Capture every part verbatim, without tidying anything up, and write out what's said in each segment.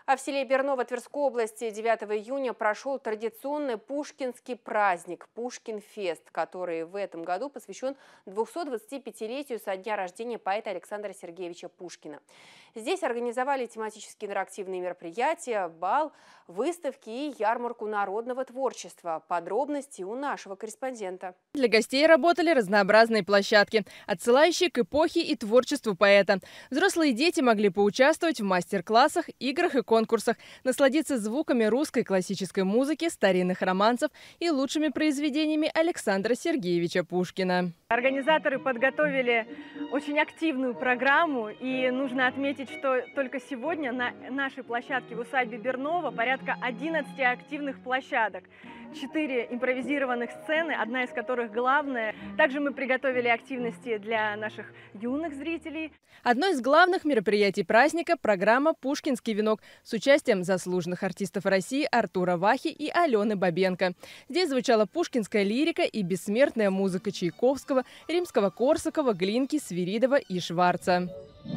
А в селе Берново Тверской области девятого июня прошел традиционный пушкинский праздник «Пушкин-фест», который в этом году посвящен двухсот двадцатипятилетию со дня рождения поэта Александра Сергеевича Пушкина. Здесь организовали тематические интерактивные мероприятия, бал, выставки и ярмарку народного творчества. Подробности у нашего корреспондента. Для гостей работали разнообразные площадки, отсылающие к эпохе и творчеству поэта. Взрослые дети могли поучаствовать в мастер-классах, играх и конкурсах, насладиться звуками русской классической музыки, старинных романсов и лучшими произведениями Александра Сергеевича Пушкина. Организаторы подготовили очень активную программу, и нужно отметить, что только сегодня на нашей площадке в усадьбе Берново порядка одиннадцати активных площадок. Четыре импровизированных сцены, одна из которых главная. Также мы приготовили активности для наших юных зрителей. Одно из главных мероприятий праздника – программа «Пушкинский венок» с участием заслуженных артистов России Артура Вахи и Алены Бабенко. Здесь звучала пушкинская лирика и бессмертная музыка Чайковского, Римского-Корсакова, Глинки, Свиридова и Шварца.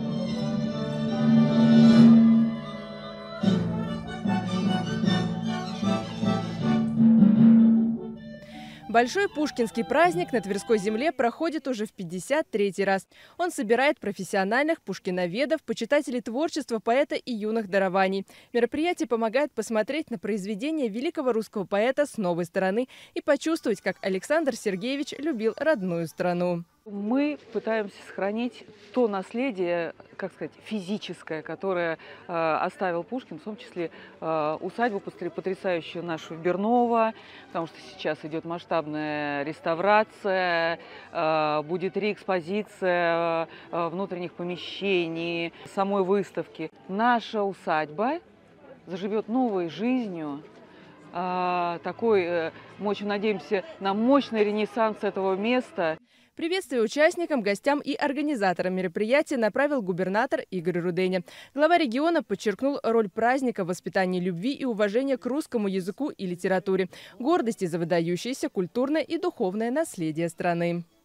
Большой пушкинский праздник на Тверской земле проходит уже в пятьдесят третий раз. Он собирает профессиональных пушкиноведов, почитателей творчества поэта и юных дарований. Мероприятие помогает посмотреть на произведения великого русского поэта с новой стороны и почувствовать, как Александр Сергеевич любил родную страну. Мы пытаемся сохранить то наследие, как сказать, физическое, которое э, оставил Пушкин, в том числе э, усадьбу потрясающую нашу Берново, потому что сейчас идет масштабная реставрация, э, будет реэкспозиция э, внутренних помещений, самой выставки. Наша усадьба заживет новой жизнью. Э, такой, э, мы очень надеемся на мощный ренессанс этого места. Приветствие участникам, гостям и организаторам мероприятия направил губернатор Игорь Руденя. Глава региона подчеркнул роль праздника в воспитании любви и уважения к русскому языку и литературе, гордости за выдающееся культурное и духовное наследие страны.